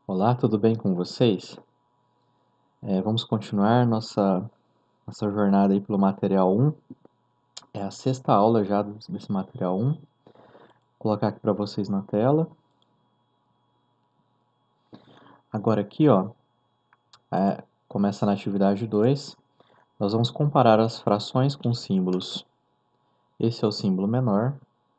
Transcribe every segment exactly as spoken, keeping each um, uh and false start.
Olá, tudo bem com vocês? É, vamos continuar nossa, nossa jornada aí pelo material um. É a sexta aula já desse material um. Vou colocar aqui para vocês na tela. Agora aqui, ó, é, começa na atividade dois. Nós vamos comparar as frações com símbolos. Esse é o símbolo menor.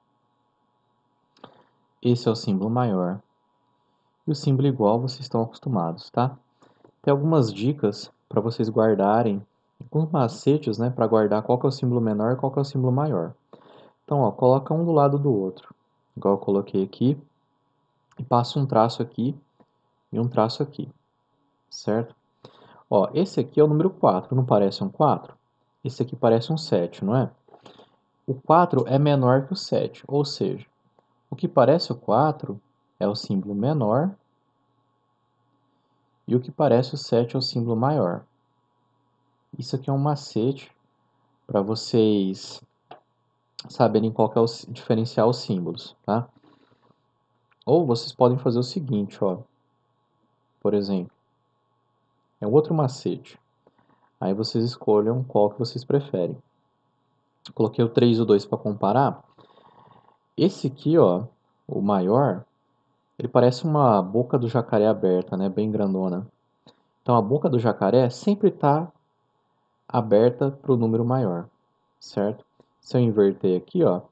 Esse é o símbolo maior. E o símbolo igual vocês estão acostumados, tá? Tem algumas dicas para vocês guardarem, alguns macetes, né, para guardar qual que é o símbolo menor e qual que é o símbolo maior. Então, ó, coloca um do lado do outro, igual eu coloquei aqui, e passa um traço aqui e um traço aqui, certo? Ó, esse aqui é o número quatro, não parece um quatro? Esse aqui parece um sete, não é? O quatro é menor que o sete, ou seja, o que parece o quatro é o símbolo menor e o que parece o sete é o símbolo maior. Isso aqui é um macete para vocês saberem qual que é o diferenciar os símbolos, tá? Ou vocês podem fazer o seguinte, ó. Por exemplo, é outro macete. Aí vocês escolham qual que vocês preferem. Coloquei o três e o dois para comparar. Esse aqui, ó, o maior, ele parece uma boca do jacaré aberta, né? Bem grandona. Então a boca do jacaré sempre está aberta para o número maior, certo? Se eu inverter aqui, ó,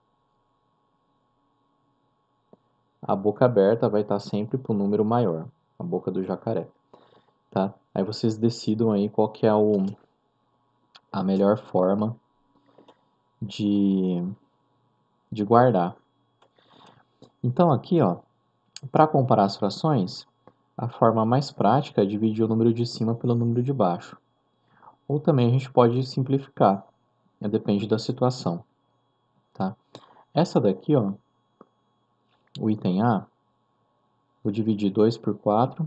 a boca aberta vai estar sempre para o número maior, a boca do jacaré, tá? Aí vocês decidam aí qual que é o, a melhor forma de, de guardar. Então aqui, ó, para comparar as frações, a forma mais prática é dividir o número de cima pelo número de baixo. Ou também a gente pode simplificar, né? Depende da situação, tá? Essa daqui, ó, o item A, vou dividir dois por quatro.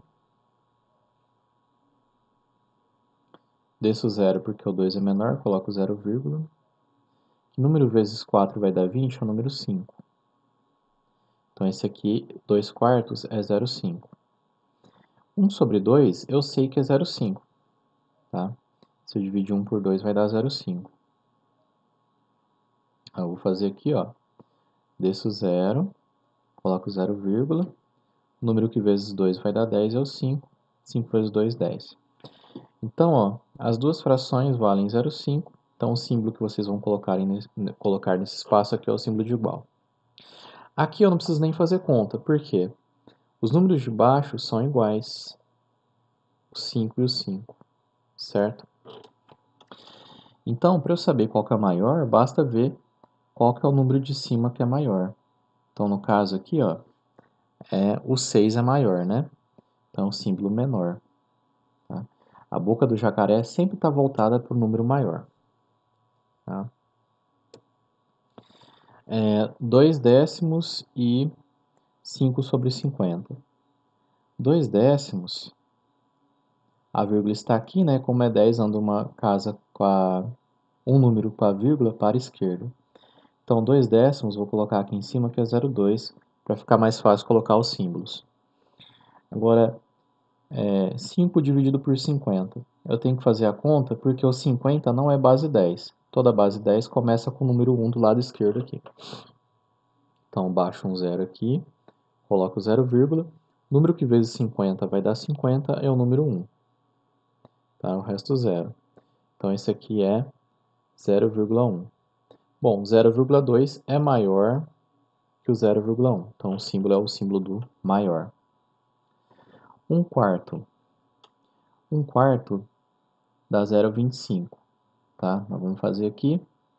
Desço zero porque o dois é menor, coloco zero, vírgula. Número vezes quatro vai dar vinte, é o número cinco. Então esse aqui, dois quartos, é zero vírgula cinco. um sobre dois, eu sei que é zero vírgula cinco, tá? Se eu dividir um por dois, vai dar zero vírgula cinco. Eu vou fazer aqui, ó, desço zero, coloco zero, vírgula. O número que vezes dois vai dar dez, é o cinco. cinco vezes dois, dez. Então, ó, as duas frações valem zero vírgula cinco. Então, o símbolo que vocês vão colocar, nesse, colocar nesse espaço aqui é o símbolo de igual. Aqui eu não preciso nem fazer conta. Por quê? Os números de baixo são iguais. O cinco e o cinco, certo? Então, para eu saber qual que é maior, basta ver qual que é o número de cima que é maior. Então, no caso aqui, ó, é, o seis é maior, né? Então, símbolo menor. Tá? A boca do jacaré sempre está voltada para o número maior. Tá? É, dois décimos e cinco sobre cinquenta. dois décimos, a vírgula está aqui, né? Como é dez, anda uma casa com a, um número com a vírgula para a esquerda. Então, dois décimos, vou colocar aqui em cima, que é zero vírgula dois, para ficar mais fácil colocar os símbolos. Agora, é, cinco dividido por cinquenta. Eu tenho que fazer a conta porque o cinquenta não é base dez. Toda base dez começa com o número um do lado esquerdo aqui. Então, baixo um zero aqui, coloco zero, vírgula. O número que vezes cinquenta vai dar cinquenta, é o número um. Tá? O resto zero. Então, esse aqui é zero vírgula um. Bom, zero vírgula dois é maior que o zero vírgula um. Então, o símbolo é o símbolo do maior. um quarto. um quarto dá zero vírgula vinte e cinco. Tá? Nós vamos fazer aqui.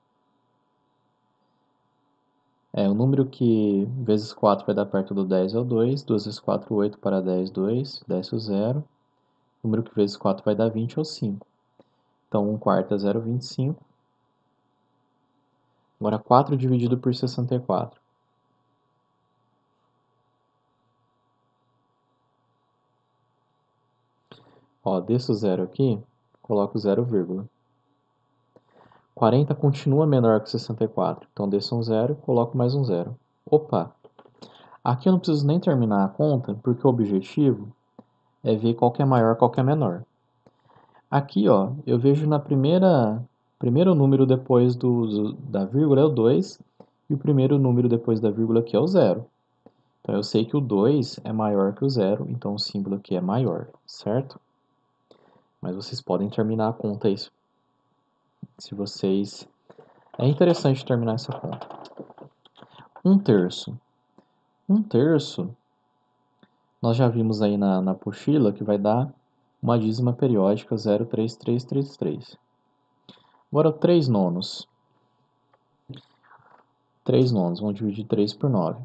É, o número que vezes quatro vai dar perto do dez é o dois. duas vezes quatro, oito, para dez, dois. Desce o zero. O número que vezes quatro vai dar vinte é o cinco. Então, um quarto é zero vírgula vinte e cinco. Agora, quatro dividido por sessenta e quatro. Ó, desço o zero aqui, coloco zero, vírgula. quarenta continua menor que sessenta e quatro. Então, desço um zero, coloco mais um zero. Opa! Aqui eu não preciso nem terminar a conta, porque o objetivo é ver qual que é maior, qual que é menor. Aqui, ó, eu vejo na primeira primeiro número depois do, da vírgula é o dois e o primeiro número depois da vírgula aqui é o zero. Então eu sei que o dois é maior que o zero, então o símbolo aqui é maior, certo? Mas vocês podem terminar a conta aí, se vocês... É interessante terminar essa conta. Um terço. Um terço, nós já vimos aí na, na apostila que vai dar uma dízima periódica zero vírgula três três três três. Agora, três nonos. três nonos, vamos dividir três por nove.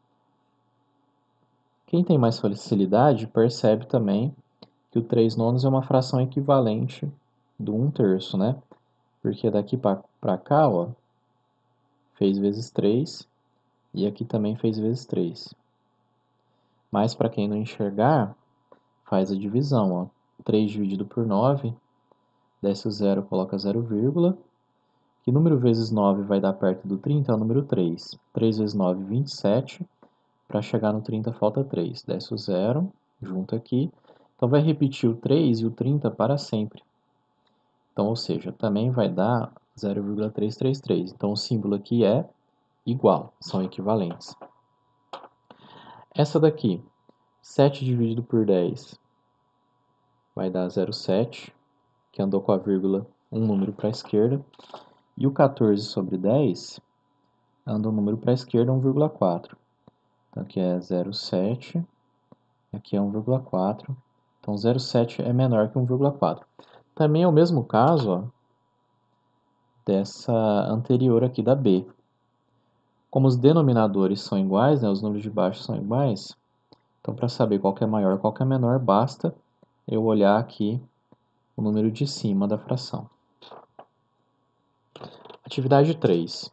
Quem tem mais facilidade percebe também que o três nonos é uma fração equivalente do um terço, né? Porque daqui para cá, ó, fez vezes três, e aqui também fez vezes três. Mas para quem não enxergar, faz a divisão, ó. três dividido por nove, desce o zero, coloca zero, vírgula. Que número vezes nove vai dar perto do trinta? É o número três. três vezes nove, vinte e sete. Para chegar no trinta, falta três. Desce o zero, junta aqui. Então, vai repetir o três e o trinta para sempre. Então, ou seja, também vai dar zero vírgula trezentos e trinta e três. Então, o símbolo aqui é igual, são equivalentes. Essa daqui, sete dividido por dez, vai dar zero vírgula sete, que andou com a vírgula um número para a esquerda. E o quatorze sobre dez anda um número para a esquerda, um vírgula quatro. Então, aqui é zero vírgula sete, aqui é um vírgula quatro. Então, zero vírgula sete é menor que um vírgula quatro. Também é o mesmo caso, ó, dessa anterior aqui da B. Como os denominadores são iguais, né, os números de baixo são iguais, então para saber qual que é maior e qual que é menor, basta eu olhar aqui o número de cima da fração. Atividade três.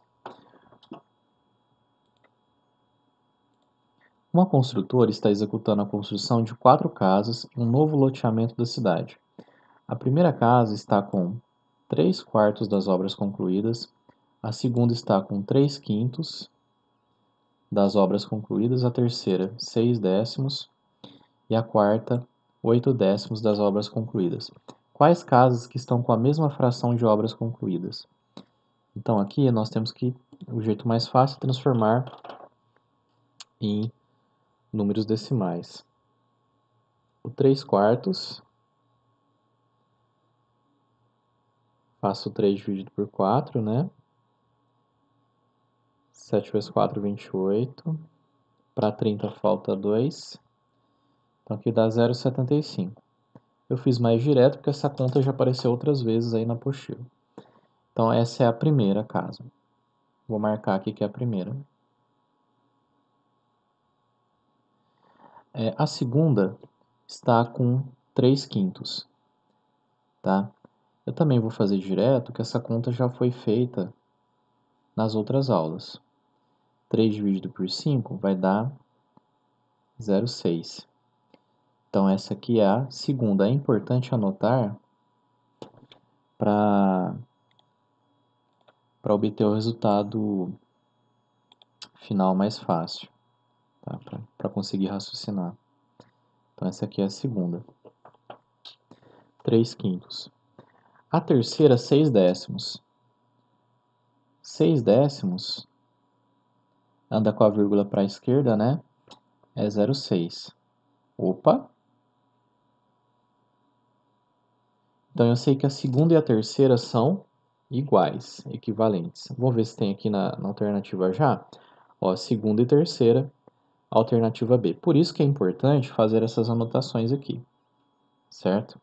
Uma construtora está executando a construção de quatro casas em um novo loteamento da cidade. A primeira casa está com três quartos das obras concluídas, a segunda está com três quintos das obras concluídas, a terceira, seis décimos, e a quarta, oito décimos das obras concluídas. Quais casas que estão com a mesma fração de obras concluídas? Então, aqui nós temos que, o jeito mais fácil é transformar em números decimais. O três quartos, faço três dividido por quatro, né? sete vezes quatro, vinte e oito. Para trinta falta dois. Então, aqui dá zero vírgula setenta e cinco. Eu fiz mais direto porque essa conta já apareceu outras vezes aí na apostila. Então, essa é a primeira casa. Vou marcar aqui que é a primeira. É, a segunda está com três quintos. Tá? Eu também vou fazer direto, que essa conta já foi feita nas outras aulas. três dividido por cinco vai dar zero vírgula seis. Então, essa aqui é a segunda. É importante anotar para para obter o resultado final mais fácil, tá? Para conseguir raciocinar. Então, essa aqui é a segunda. três quintos. A terceira, seis décimos. seis décimos anda com a vírgula para a esquerda, né? É zero vírgula seis. Opa! Então, eu sei que a segunda e a terceira são iguais, equivalentes. Vou ver se tem aqui na, na alternativa já. Ó, segunda e terceira, alternativa B. Por isso que é importante fazer essas anotações aqui, certo?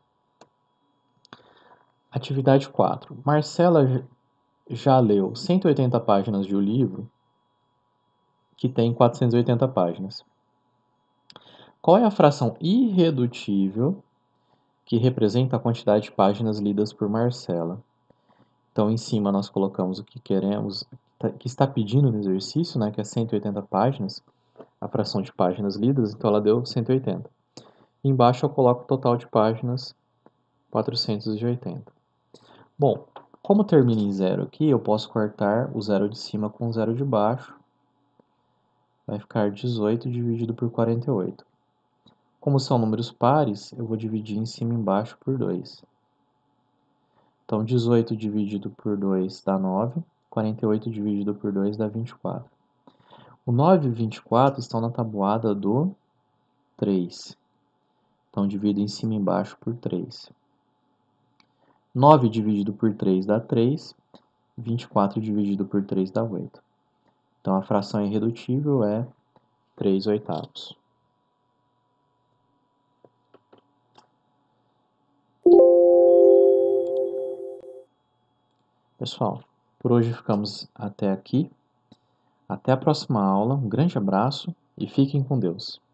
Atividade quatro. Marcela já leu cento e oitenta páginas de um livro que tem quatrocentas e oitenta páginas. Qual é a fração irredutível que representa a quantidade de páginas lidas por Marcela? Então, em cima nós colocamos o que queremos, que está pedindo no exercício, né, que é cento e oitenta páginas, a fração de páginas lidas, então ela deu cento e oitenta. Embaixo eu coloco o total de páginas, quatrocentas e oitenta. Bom, como termina em zero aqui, eu posso cortar o zero de cima com o zero de baixo. Vai ficar dezoito dividido por quarenta e oito. Como são números pares, eu vou dividir em cima e embaixo por dois. Então, dezoito dividido por dois dá nove, quarenta e oito dividido por dois dá vinte e quatro. O nove e o vinte e quatro estão na tabuada do três. Então, divido em cima e embaixo por três. nove dividido por três dá três, vinte e quatro dividido por três dá oito. Então, a fração irredutível é três oitavos. Pessoal, por hoje ficamos até aqui. Até a próxima aula, um grande abraço e fiquem com Deus.